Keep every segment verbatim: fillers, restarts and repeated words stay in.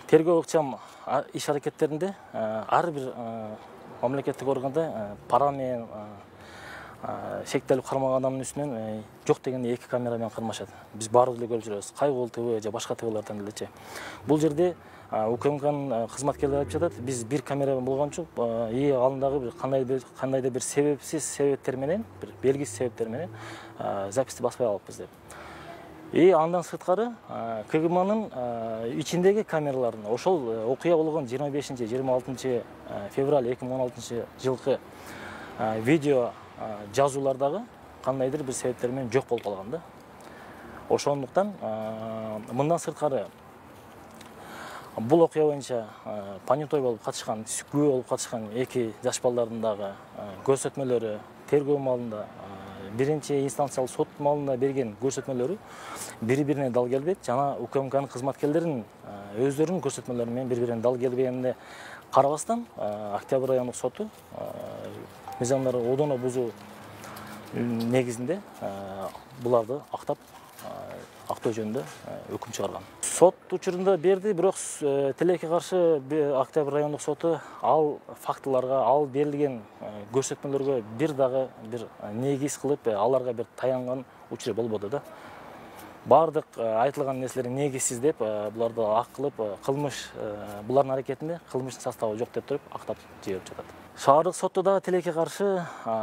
Тергөө ыкчам иш аракеттеринде ар бир мамлекеттик органда пара менен шектелип кармаган адамдын үстүнөн жок дегенде эки камера менен кармашат. Биз баардык эле көрүп жүрөбүз. Кайгыл ТВ же башка ТВлардан элечи. Бул жерде УКМКнын кызматкерлери айтып жатат, биз бир камера болгон жок, и алдындагы бир кандайдыр кандайдыр бир себепсиз себептер менен, бир белгисиз себептер менен записти баспай алыппыз деп. И андан сырткары КГМнын ичиндеги камераларын ошол окуя болгон жыйырма бешинчи жыйырма алтынчы февраль эки миң он алтынчы жылкы видео жазуулардагы кандайдыр бир себептер менен жок болуп калган да. Ошондуктан мындан сырткары бул окуя боюнча понятой болуп катышкан, күбө болуп катышкан эки жаш балдардын дагы көрсөтмөлөрү тергөө маалында биринчи инстанциялык сот маалында берген көрсөтмөлөрү бири-бирине дал келбейт. Жана УКМКнын кызматкерлеринин өздөрүнүн көрсөтмөлөрү менен бири-бирине дал келбегенине карабастан Октябрь райондук соту мыйзамдарды одоно бузуу негизинде буларды актап актоо жөнүндө өкүм чыгарган. Сот учурунда берди, бирок тилекке каршы Октябрь райондук соту ал фактыларга, ал берилген көрсөтмөлөргө бир дагы бир негиз кылып, аларга бир таянган учуру болбоду да. Бардык айтылган нерселер негизсиз деп, буларды ак кылып, кылмыш булардын аракетинде кылмыштын составы жок деп туруп актап жиберип жатат. Шаардык сотто дагы тилекке каршы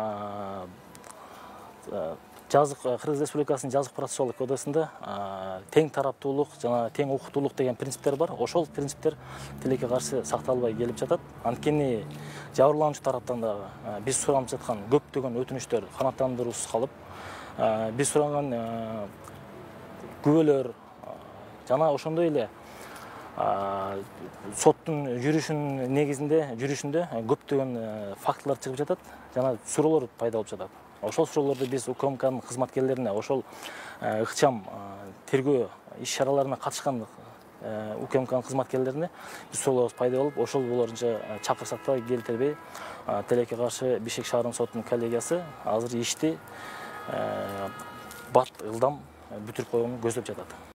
жазык Кыргыз Республикасынын жазык процессуалдык кодексинде тең тараптуулук жана тең укуктуулук деген принциптер бар. Ошол принциптер тилекке каршы сакталбай келип жатат. Анткени жабырлануучу тараптан дагы биз суранып жаткан көптөгөн өтүнүчтөр канааттандыруусуз калып, биз сураган күбөлөр жана ошондой эле соттун жүрүшүнүн негизинде жүрүшүндө көптөгөн фактылар чыгып жатат жана суроолор пайда болуп жатат. Ошол суроолорду биз УКМКнын кызматкерлерине, ошол ыкчам тергөө иш-чараларына катышкан УКМКнын кызматкерлерине биз суроолорубуз пайда болуп, ошол боюнча чакырсак да келтирбей, тилекке каршы Бишкек шаарынын сотунун коллегиясы азыр ишти бат ылдам бүтүрүп койгонун көздөп жатат.